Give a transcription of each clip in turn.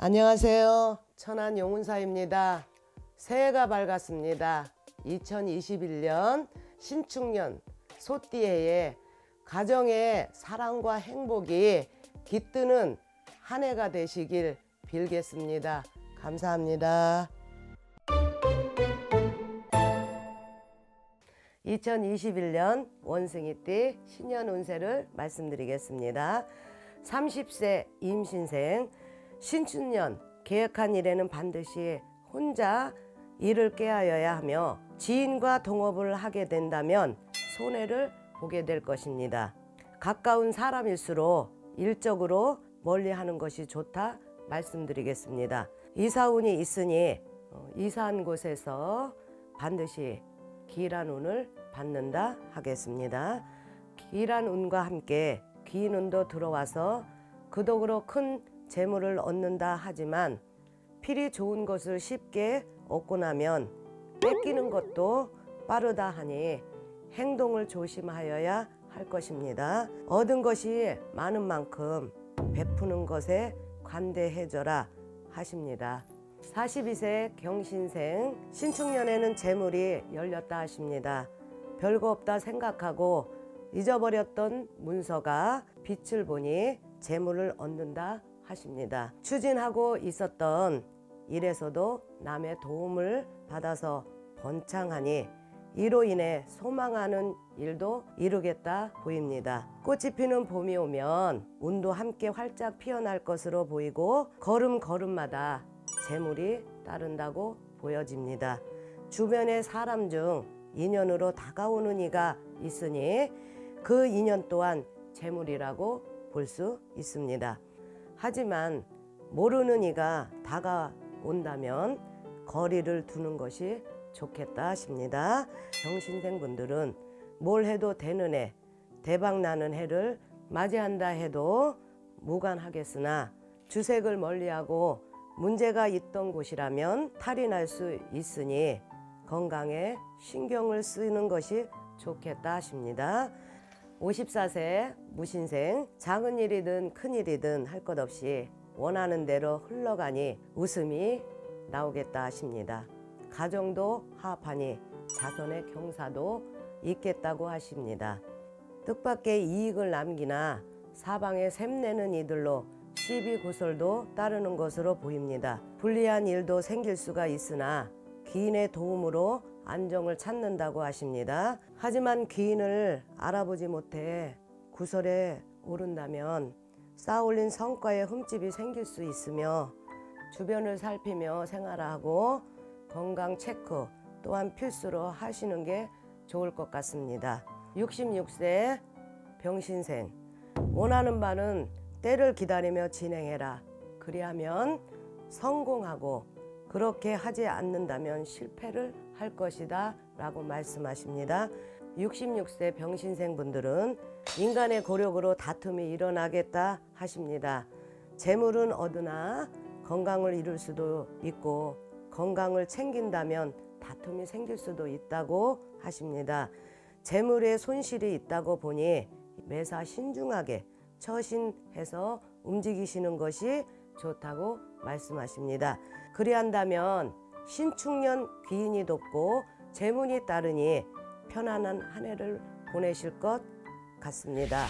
안녕하세요. 천안 용운사입니다. 새해가 밝았습니다. 2021년 신축년 소띠해에 가정의 사랑과 행복이 깃드는 한 해가 되시길 빌겠습니다. 감사합니다. 2021년 원숭이띠 신년 운세를 말씀드리겠습니다. 30세 임신생 신축년 계획한 일에는 반드시 혼자 일을 꾀하여야 하며 지인과 동업을 하게 된다면 손해를 보게 될 것입니다. 가까운 사람일수록 일적으로 멀리하는 것이 좋다 말씀드리겠습니다. 이사운이 있으니 이사한 곳에서 반드시 기일한 운을 받는다 하겠습니다. 기일한 운과 함께 귀인 운도 들어와서 그 덕으로 큰 재물을 얻는다 하지만 필이 좋은 것을 쉽게 얻고 나면 뺏기는 것도 빠르다 하니 행동을 조심하여야 할 것입니다. 얻은 것이 많은 만큼 베푸는 것에 관대해져라 하십니다. 42세 경신생 신축년에는 재물이 열렸다 하십니다. 별거 없다 생각하고 잊어버렸던 문서가 빛을 보니 재물을 얻는다 하십니다. 추진하고 있었던 일에서도 남의 도움을 받아서 번창하니 이로 인해 소망하는 일도 이루겠다 보입니다. 꽃이 피는 봄이 오면 운도 함께 활짝 피어날 것으로 보이고 걸음걸음마다 재물이 따른다고 보여집니다. 주변의 사람 중 인연으로 다가오는 이가 있으니 그 인연 또한 재물이라고 볼 수 있습니다. 하지만 모르는 이가 다가온다면 거리를 두는 것이 좋겠다 하십니다. 경신생분들은 뭘 해도 되는 해, 대박나는 해를 맞이한다 해도 무관하겠으나 주색을 멀리하고 문제가 있던 곳이라면 탈이 날 수 있으니 건강에 신경을 쓰는 것이 좋겠다 하십니다. 54세 무신생 작은 일이든 큰 일이든 할 것 없이 원하는 대로 흘러가니 웃음이 나오겠다 하십니다. 가정도 화합하니 자손의 경사도 있겠다고 하십니다. 뜻밖의 이익을 남기나 사방에 샘내는 이들로 시비고설도 따르는 것으로 보입니다. 불리한 일도 생길 수가 있으나 귀인의 도움으로 안정을 찾는다고 하십니다. 하지만 귀인을 알아보지 못해 구설에 오른다면 쌓아올린 성과에 흠집이 생길 수 있으며 주변을 살피며 생활하고 건강 체크 또한 필수로 하시는 게 좋을 것 같습니다. 66세 병신생 원하는 바는 때를 기다리며 진행해라. 그리하면 성공하고 그렇게 하지 않는다면 실패를 할 것이다 라고 말씀하십니다. 66세 병신생 분들은 인간의 고력으로 다툼이 일어나겠다 하십니다. 재물은 얻으나 건강을 잃을 수도 있고 건강을 챙긴다면 다툼이 생길 수도 있다고 하십니다. 재물에 손실이 있다고 보니 매사 신중하게 처신해서 움직이시는 것이 좋다고 말씀하십니다. 그리한다면 신축년 귀인이 돕고 재문이 따르니 편안한 한 해를 보내실 것 같습니다.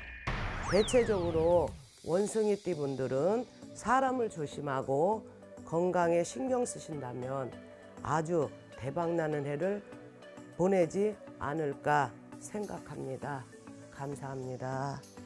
대체적으로 원숭이띠 분들은 사람을 조심하고 건강에 신경 쓰신다면 아주 대박나는 해를 보내지 않을까 생각합니다. 감사합니다.